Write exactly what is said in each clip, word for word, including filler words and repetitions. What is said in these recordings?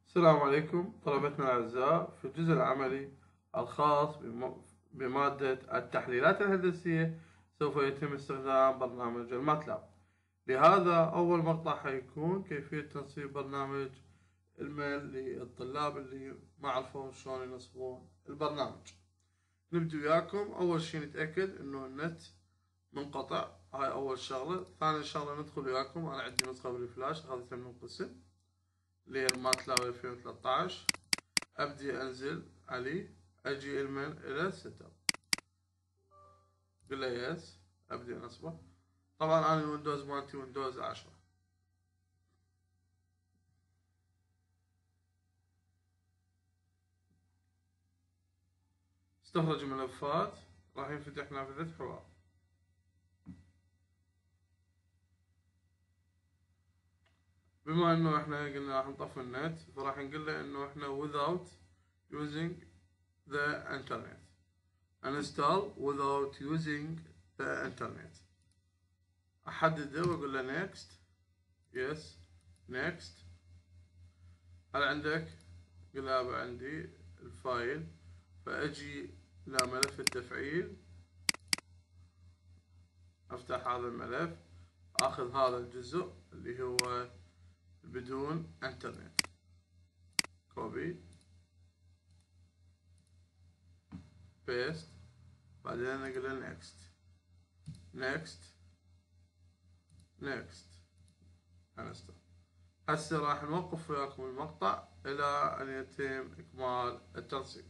السلام عليكم طلبتنا الأعزاء. في الجزء العملي الخاص بمادة التحليلات الهندسية سوف يتم استخدام برنامج الماتلاب. لهذا أول مقطع حيكون كيفية تنصيب برنامج الميل للطلاب اللي ما عرفوا شلون ينصبون البرنامج. نبدأ وياكم. أول شي نتأكد إنه النت منقطع، هاي أول شغلة. ثاني شغلة ندخل وياكم، أنا عندي نسخة بالفلاش أخذتها من القسم اللي هي الماتلاب ألفين وثلاثة عشر. ابدي انزل عليه، اجي المن الى سيت اب، قل له يس، ابدي انصبه. طبعا انا الويندوز مالتي ويندوز عشرة. استخرج ملفات، راح ينفتح نافذة حوار. بما انه احنا قلنا راح نطفي النت، فراح نقول له انه احنا without using the internet uninstall without using the internet. احدده واقول له next yes next. هل عندك؟ قل له عندي الفايل، فاجي لملف التفعيل، افتح هذا الملف، اخذ هذا الجزء اللي هو بدون انترنت، كوبي بيست، بعدين اقول له نيكست نيكست نيكست انستول. هسه راح نوقف وياكم المقطع الى ان يتم اكمال التنصيب.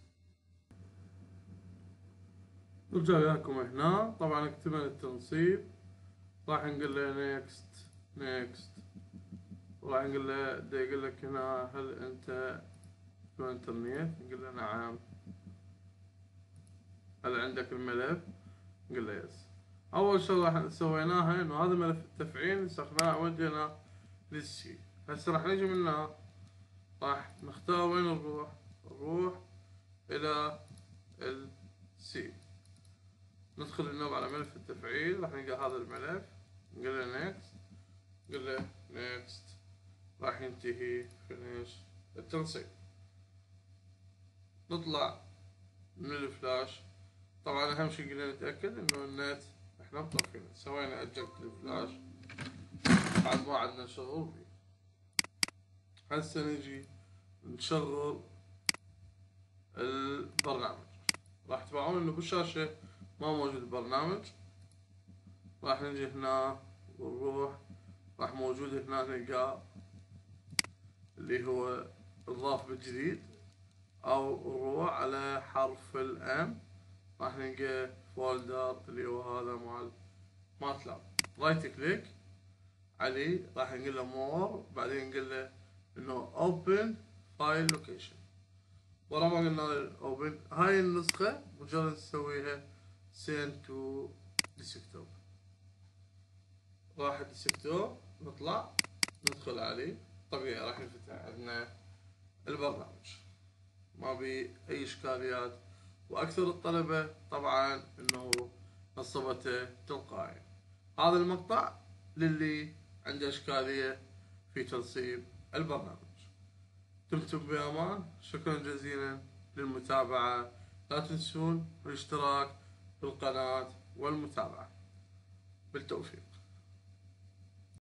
نرجع وياكم هنا. طبعا اكتمل التنصيب، راح نقول له نيكست نيكست، وراح نقول له دا يقول لك هنا هل انت في انترنت؟ نقول له نعم. هل عندك الملف؟ نقول له يس. اول شغله سويناها انه هذا ملف التفعيل نسخناه ووديناه للسي. هسه راح نجي منه، راح نختار وين نروح. نروح الى السي، ندخل النوب على ملف التفعيل، راح نلقى هذا الملف، نقول له نيكست، نقول له نيكست، راح ينتهي فينيش التنصيب. نطلع من الفلاش. طبعا اهم شي قلنا نتأكد انه النت احنا مطفينه. سوينا اجكت الفلاش بعد ما عندنا شغل بيه. هسه نجي نشغل البرنامج. راح تبعون انه بالشاشة ما موجود البرنامج. راح نجي هنا ونروح، راح موجود هنا نلقاه اللي هو الضاف بالجديد، او نروح على حرف الام راح نلقى فولدر اللي هو هذا مال ماتلاب. رايت كليك عليه، راح نقول له مور، بعدين نقول له انه اوبن فايل لوكيشن. ورا ما قلنا له اوبن، هاي النسخة مجرد نسويها سين تو ديسكتوب. راح الديسكتوب، نطلع ندخل عليه، طبيعي راح ينفتح عندنا البرنامج، ما بي اي اشكاليات. واكثر الطلبة طبعا انه نصبته تلقائي. هذا المقطع للي عنده اشكالية في تنصيب البرنامج. دمتم بامان، شكرا جزيلا للمتابعة. لا تنسون الاشتراك بالقناة والمتابعة. بالتوفيق.